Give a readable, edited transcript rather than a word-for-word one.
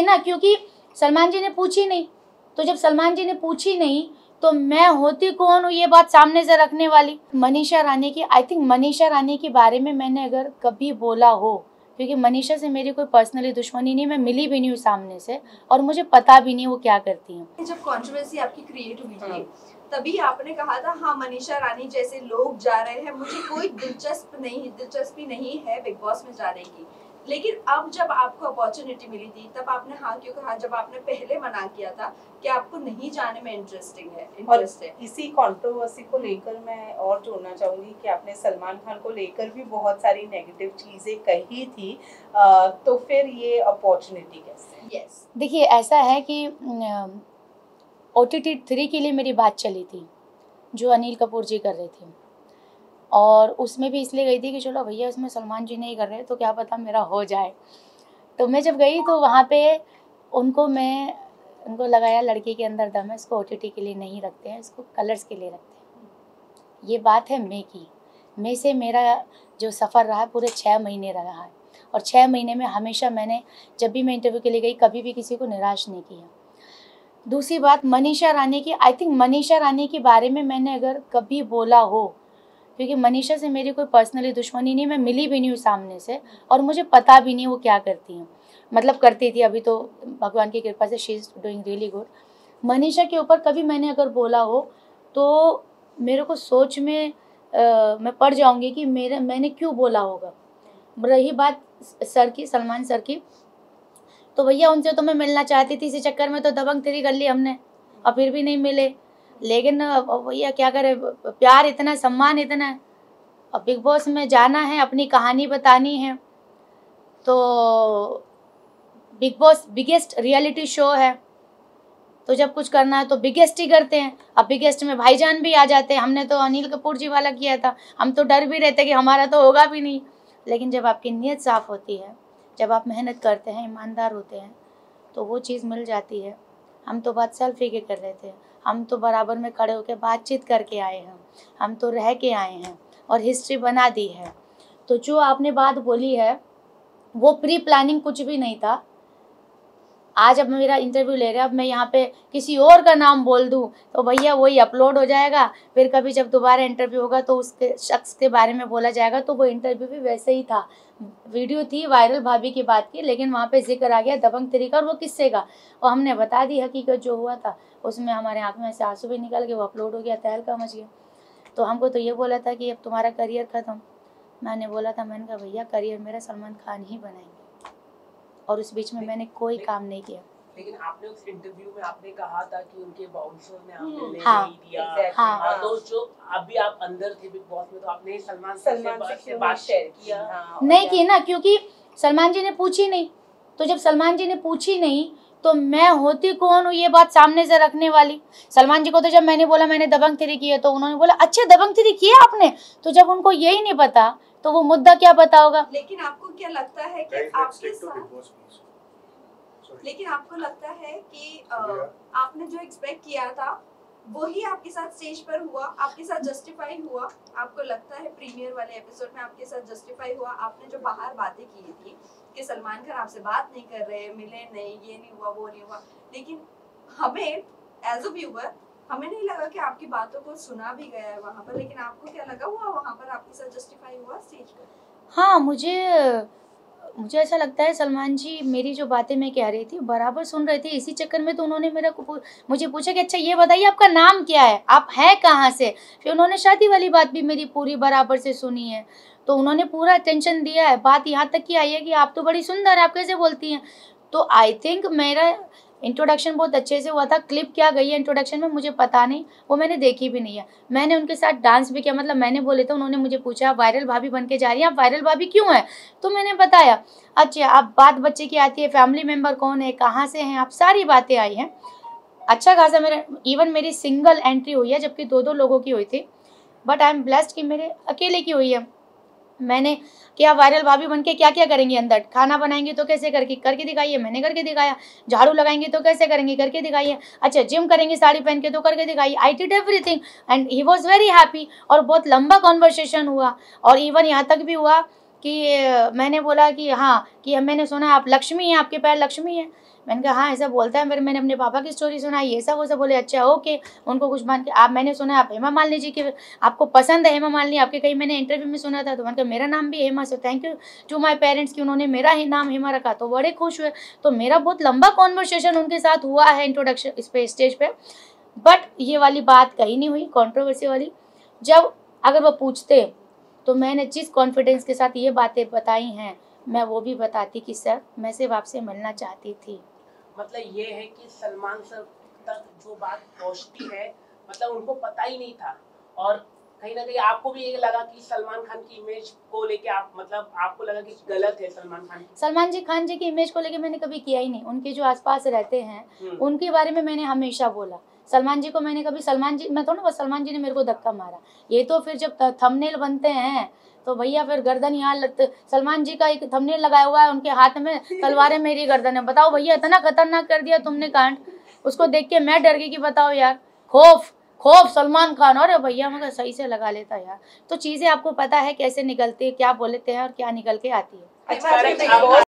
की ना, क्योंकि सलमान जी ने पूछी नहीं। तो जब सलमान जी ने पूछी नहीं तो मैं होती कौन हूँ ये बात सामने से रखने वाली। मनीषा रानी की, आई थिंक मनीषा रानी के बारे में मैंने अगर कभी बोला हो, क्योंकि मनीषा से मेरी कोई पर्सनली दुश्मनी नहीं, मैं मिली भी नहीं हूँ सामने से और मुझे पता भी नहीं वो क्या करती हैं। जब कंट्रोवर्सी आपकी क्रिएट हुई थी तभी आपने कहा था हाँ मनीषा रानी जैसे लोग जा रहे हैं, मुझे कोई दिलचस्पी नहीं है बिग बॉस में जाने की। लेकिन अब जब आपको अपॉर्चुनिटी मिली थी तब आपने हाँ क्यों कहा, जब आपने पहले मना किया था कि आपको नहीं जाने में इंटरेस्ट है। इसी कंट्रोवर्सी को लेकर मैं और जोड़ना चाहूंगी कि आपने सलमान खान को लेकर भी बहुत सारी नेगेटिव चीजें कही थी, तो फिर ये अपॉर्चुनिटी कैसे? यस, देखिए ऐसा है कि OTT 3 के लिए मेरी बात चली थी जो अनिल कपूर जी कर रहे थे, और उसमें भी इसलिए गई थी कि चलो भैया उसमें सलमान जी नहीं कर रहे तो क्या पता मेरा हो जाए। तो मैं जब गई तो वहाँ पे उनको लगाया लड़की के अंदर दम है, इसको OTT के लिए नहीं रखते हैं, इसको कलर्स के लिए रखते हैं। ये बात है मई की। मई से मेरा जो सफ़र रहा है पूरे 6 महीने रहा है, और 6 महीने में हमेशा मैंने जब भी मैं इंटरव्यू के लिए गई कभी भी किसी को निराश नहीं किया। दूसरी बात मनीषा रानी की, आई थिंक मनीषा रानी के बारे में मैंने अगर कभी बोला हो, क्योंकि मनीषा से मेरी कोई पर्सनली दुश्मनी नहीं, मैं मिली भी नहीं हूँ सामने से और मुझे पता भी नहीं वो क्या करती हैं। मतलब करती थी, अभी तो भगवान की कृपा से she is doing really good. Manisha के ऊपर कभी मैंने अगर बोला हो तो मेरे को सोच में मैं पड़ जाऊँगी कि मैंने क्यों बोला होगा। रही बात सर की, सलमान सर की, तो भैया उनसे तो मैं मिलना चाहती थी, इसी चक्कर में तो दबंग 3 कर ली हमने और फिर भी नहीं मिले। लेकिन भैया क्या करे, प्यार इतना, सम्मान इतना है। अब बिग बॉस में जाना है, अपनी कहानी बतानी है, तो Bigg Boss biggest reality show है, तो जब कुछ करना है तो बिगेस्ट ही करते हैं। अब बिगेस्ट में भाईजान भी आ जाते हैं। हमने तो अनिल कपूर जी वाला किया था, हम तो डर भी रहते कि हमारा तो होगा भी नहीं। लेकिन जब आपकी नीयत साफ़ होती है, जब आप मेहनत करते हैं, ईमानदार होते हैं, तो वो चीज़ मिल जाती है। हम तो बात सेल्फी के कर रहे थे, हम तो बराबर में खड़े होकर बातचीत करके आए हैं, हम तो रह के आए हैं और हिस्ट्री बना दी है। तो जो आपने बात बोली है वो प्री प्लानिंग कुछ भी नहीं था। आज अब मेरा इंटरव्यू ले रहे हैं, अब मैं यहाँ पे किसी और का नाम बोल दूँ तो भैया वही अपलोड हो जाएगा, फिर कभी जब दोबारा इंटरव्यू होगा तो उसके शख्स के बारे में बोला जाएगा। तो वो इंटरव्यू भी वैसे ही था, वीडियो थी वायरल भाभी की बात की, लेकिन वहाँ पे जिक्र आ गया दबंग 3 का और वो किस्से का, और हमने बता दी हकीकत जो हुआ था। उसमें हमारे आँख में से आंसू भी निकल गए, वो अपलोड हो गया, तहलका मच गया। तो हमको तो ये बोला था कि अब तुम्हारा करियर ख़त्म। मैंने बोला था, मैंने कहा भैया करियर मेरा सलमान खान ही बनाएंगे, और उस बीच में मैंने कोई काम नहीं किया। लेकिन आपने उस इंटरव्यू में आपने कहा था कि उनके बाउंसर ने आपने ले हाँ, नहीं दिया। हाँ, तो जो अभी आप अंदर थे बिग बॉस में तो आपने सलमान से बात शेयर किया? नहीं की ना, क्योंकि सलमान जी ने पूछी नहीं। तो जब सलमान जी ने पूछी नहीं तो मैं होती कौन हूँ ये बात सामने से रखने वाली। सलमान जी को तो जब मैंने बोला मैंने दबंग 3 किया तो उन्होंने बोला अच्छा दबंग 3 किया आपने, तो जब उनको यही नहीं पता तो वो मुद्दा क्या पता होगा। लेकिन आपको क्या लगता है कि आपके साथ, लेकिन आपको लगता है कि आपने जो एक्सपेक्ट किया था वही आपके साथ स्टेज पर हुआ, आपके साथ जस्टिफाई हुआ? आपको लगता है प्रीमियर वाले एपिसोड में आपके साथ जस्टिफाई हुआ? आपने जो बाहर बातें की थी कि सलमान खान आपसे बात नहीं कर रहे, मिले नहीं, ये नहीं हुआ, वो नहीं हुआ, लेकिन हमें एज अ व्यूअर हमें नहीं लगा कि आपकी बातों को सुना भी गया है वहाँ पर, लेकिन आपको क्या लगा हुआ वहाँ पर आपके साथ जस्टिफाई हुआ स्टेज पर? हाँ, मुझे ऐसा लगता है सलमान जी मेरी जो बातें मैं कह रही थी बराबर सुन रहे थे। इसी चक्कर में तो उन्होंने मुझे पूछा कि अच्छा ये बताइए आपका नाम क्या है, आप हैं कहाँ से। फिर उन्होंने शादी वाली बात भी मेरी पूरी बराबर से सुनी है, तो उन्होंने पूरा अटेंशन दिया है। बात यहाँ तक की आई है कि आप तो बड़ी सुंदर है, आप कैसे बोलती हैं। तो आई थिंक मेरा इंट्रोडक्शन बहुत अच्छे से हुआ था। क्लिप क्या गई है इंट्रोडक्शन में मुझे पता नहीं, वो मैंने देखी भी नहीं है। मैंने उनके साथ डांस भी किया, मतलब मैंने बोले तो उन्होंने मुझे पूछा वायरल भाभी बन के जा रही हैं, आप वायरल भाभी क्यों हैं, तो मैंने बताया अच्छा आप बात बच्चे की आती है, फैमिली मेम्बर कौन है, कहाँ से हैं आप, सारी बातें आई हैं। अच्छा खासा मेरी सिंगल एंट्री हुई है, जबकि 2-2 लोगों की हुई थी, बट आई एम ब्लेस्ड कि मेरे अकेले की हुई है। मैंने क्या वायरल भाभी बन के क्या क्या करेंगी, अंदर खाना बनाएंगे तो कैसे करके दिखाइए, मैंने करके दिखाया। झाड़ू लगाएंगे तो कैसे करेंगे, करके दिखाइए। अच्छा जिम करेंगे साड़ी पहन के तो करके दिखाइए। I did everything and he was very happy. और बहुत लंबा कॉन्वर्सेशन हुआ, और इवन यहाँ तक भी हुआ कि मैंने बोला कि हाँ कि मैंने सुना आप लक्ष्मी हैं, आपके पैर लक्ष्मी हैं। मैंने कहा हाँ ऐसा बोलता है। फिर मैंने अपने पापा की स्टोरी सुनाई, ये सब वो सब बोले अच्छा ओके, उनको कुछ मान के आप, मैंने सुना आप हेमा मालिनी जी की आपको पसंद है हेमा मालिनी, आपके कहीं मैंने इंटरव्यू में सुना था। तो मैंने कहा मेरा नाम भी Hema, so thank you to my parents कि उन्होंने मेरा ही नाम हेमा रखा। तो बड़े खुश हुए। तो मेरा बहुत लंबा कॉन्वर्सेशन उनके साथ हुआ है इंट्रोडक्शन इस पे स्टेज पे, बट ये वाली बात कहीं नहीं हुई कंट्रोवर्सी वाली। जब अगर वो पूछते तो मैंने जिस कॉन्फिडेंस के साथ ये बातें बताई हैं, मैं वो भी बताती कि सर मैं सिर्फ आपसे मिलना चाहती थी। मतलब ये है कि सलमान सर तक जो बात पहुंचती है, मतलब उनको पता ही नहीं था, और कहीं ना कहीं आपको भी ये लगा कि सलमान खान की इमेज को लेके आप, मतलब आपको लगा कि गलत है सलमान खान की। सलमान खान जी की इमेज को लेके मैंने कभी किया ही नहीं। उनके जो आसपास रहते हैं उनके बारे में मैंने हमेशा बोला। सलमान जी को मैंने कभी, सलमान जी मैं थोड़ा, सलमान जी ने मेरे को धक्का मारा। ये तो फिर जब थंबनेल बनते हैं तो भैया फिर गर्दन यहाँ सलमान जी का एक थंबनेल लगाया हुआ है, उनके हाथ में तलवारें मेरी गर्दन है। बताओ भैया इतना खतरनाक कर दिया तुमने कांड। उसको देख के मैं डर गई कि बताओ यार, खौफ सलमान खान। और भैया मगर सही से लगा लेता यार। तो चीजें आपको पता है कैसे निकलती है, क्या बोलते हैं और क्या निकल के आती है। अच्छा